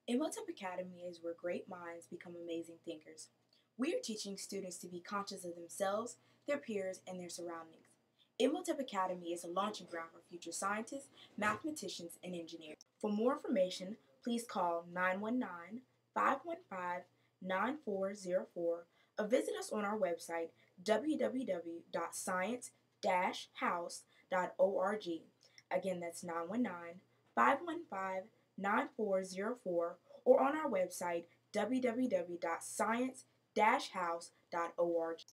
Imhotep Academy is where great minds become amazing thinkers. We are teaching students to be conscious of themselves, their peers, and their surroundings. Imhotep Academy is a launching ground for future scientists, mathematicians, and engineers. For more information, please call 919-515-9404 or visit us on our website www.science-house.org. Again, that's 919-515-9404 or on our website www.science-house.org.